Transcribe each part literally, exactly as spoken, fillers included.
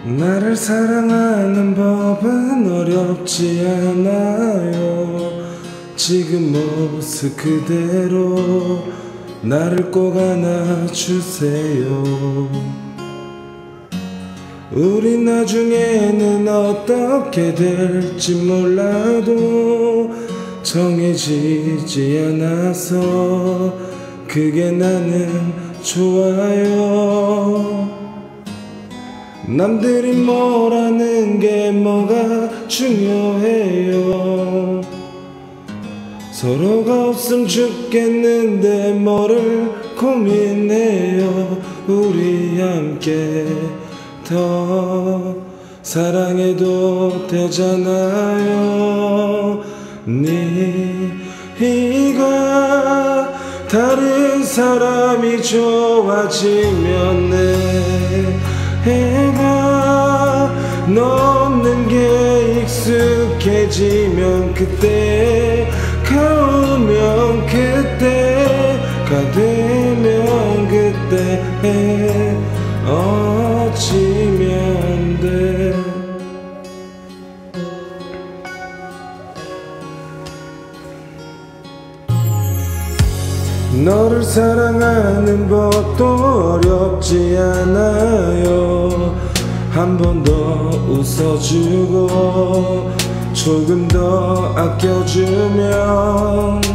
나를 사랑하는 법은 어렵지 않아요. 지금 모습 그대로 나를 꼭 안아주세요. 우리 나중에는 어떻게 될지 몰라도 정해지지 않아서 그게 나는 좋아요. 남들이 뭐라는 게 뭐가 중요해요. 서로가 없음 죽겠는데 뭐를 고민해요. 우리 함께 더 사랑해도 되잖아요. 네가 다른 사람이 좋아지면 내가 넘는 게 익숙해지면 그때가 오면 그때가 되면 그때 어찌면 돼. 너를 사랑하는 법도 어렵지 않아요. 한 번 더 웃어주고 조금 더 아껴주면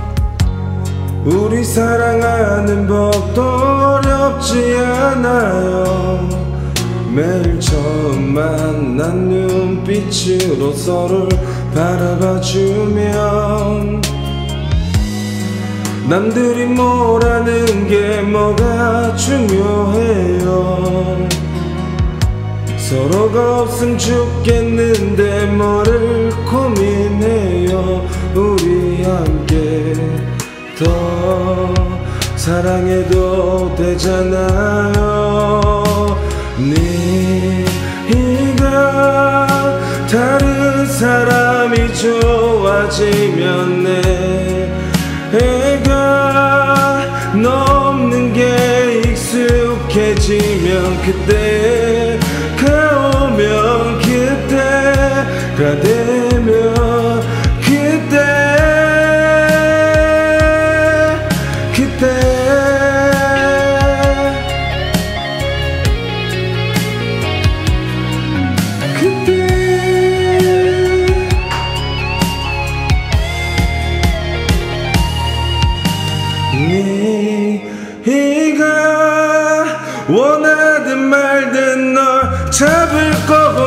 우리 사랑하는 법도 어렵지 않아요. 매일 처음 만난 눈빛으로 서로를 바라봐주면 남들이 뭐라는 게 뭐가 중요해요. 서로가 없음 죽겠는데 뭐를 고민해요. 우리 함께 더 사랑해도 되잖아요. 네가 다른 사람이 좋아지면 내가 넘는 게 익숙해지면 그때가 오면 그때가 되면 그때 그때 그때 네가 원하든 말든 널 잡을 거고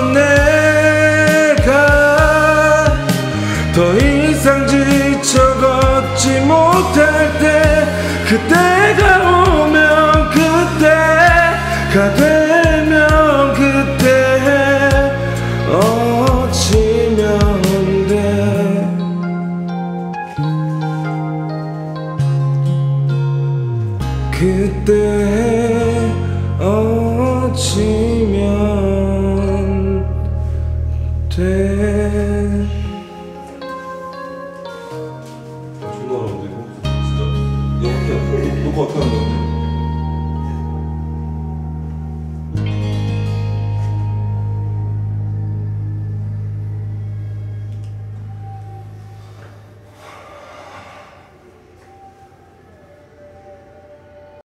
내가 더 이상 지쳐 걷지 못할 때 그때가 오면 그때가 되면 그때 어찌면 돼. 그때 어찌면 돼.